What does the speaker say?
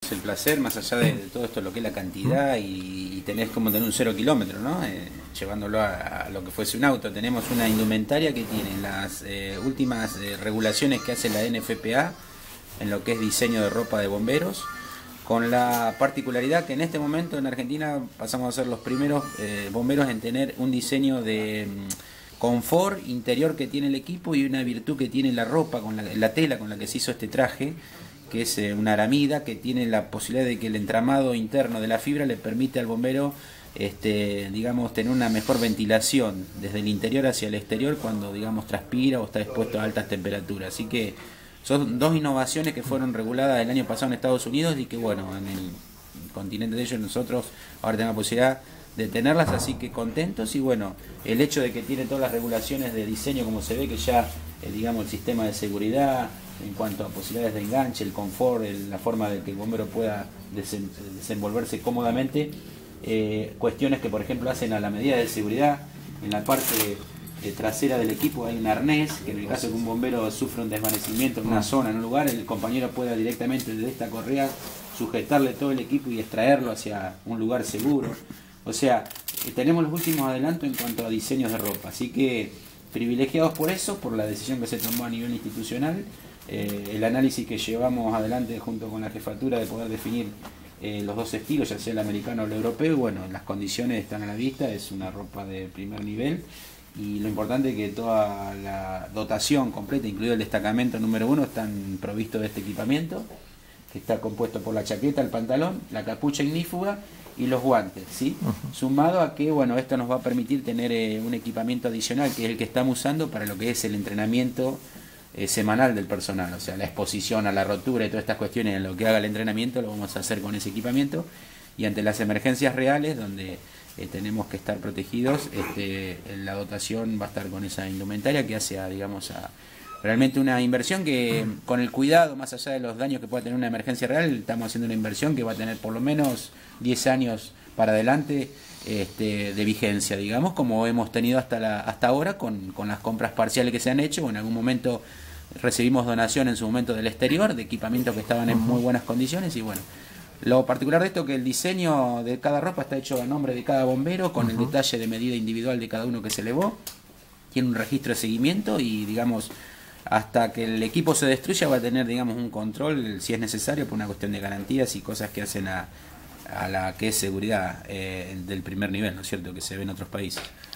El placer, más allá de todo esto, lo que es la cantidad y tenés como tener un 0 kilómetro, ¿no? Llevándolo a lo que fuese un auto. Tenemos una indumentaria que tiene las últimas regulaciones que hace la NFPA en lo que es diseño de ropa de bomberos, con la particularidad que en este momento en Argentina pasamos a ser los primeros bomberos en tener un diseño de confort interior que tiene el equipo y una virtud que tiene la ropa, con la tela con la que se hizo este traje, que es una aramida que tiene la posibilidad de que el entramado interno de la fibra le permite al bombero digamos, tener una mejor ventilación desde el interior hacia el exterior cuando, digamos, transpira o está expuesto a altas temperaturas. Así que son dos innovaciones que fueron reguladas el año pasado en Estados Unidos y que, bueno, en el continente de ellos nosotros ahora tenemos la posibilidad de tenerlas, así que contentos. Y bueno, el hecho de que tiene todas las regulaciones de diseño, como se ve, que ya digamos, el sistema de seguridad en cuanto a posibilidades de enganche, el confort, la forma de que el bombero pueda desenvolverse cómodamente, cuestiones que por ejemplo hacen a la medida de seguridad. En la parte trasera del equipo hay un arnés que en el caso de que un bombero sufra un desvanecimiento en una zona, en un lugar, el compañero pueda directamente desde esta correa sujetarle todo el equipo y extraerlo hacia un lugar seguro. O sea, tenemos los últimos adelantos en cuanto a diseños de ropa, así que privilegiados por eso, por la decisión que se tomó a nivel institucional, el análisis que llevamos adelante junto con la jefatura de poder definir los dos estilos, ya sea el americano o el europeo. Y bueno, las condiciones están a la vista, es una ropa de primer nivel y lo importante es que toda la dotación completa, incluido el destacamento número 1, están provistos de este equipamiento, que está compuesto por la chaqueta, el pantalón, la capucha ignífuga y los guantes, ¿sí? Sumado a que, bueno, esto nos va a permitir tener un equipamiento adicional, que es el que estamos usando para lo que es el entrenamiento semanal del personal. O sea, la exposición a la rotura y todas estas cuestiones en lo que haga el entrenamiento lo vamos a hacer con ese equipamiento, y ante las emergencias reales donde tenemos que estar protegidos, la dotación va a estar con esa indumentaria que hace realmente una inversión que, con el cuidado, más allá de los daños que pueda tener una emergencia real, estamos haciendo una inversión que va a tener por lo menos 10 años para adelante de vigencia, digamos, como hemos tenido hasta ahora con las compras parciales que se han hecho. En algún momento recibimos donación en su momento del exterior, de equipamientos que estaban en muy buenas condiciones. Y bueno, lo particular de esto es que el diseño de cada ropa está hecho a nombre de cada bombero, con el detalle de medida individual de cada uno que se elevó. Tiene un registro de seguimiento y, digamos, hasta que el equipo se destruya va a tener, digamos, un control si es necesario por una cuestión de garantías y cosas que hacen a la que es seguridad del primer nivel, ¿no es cierto?, que se ve en otros países.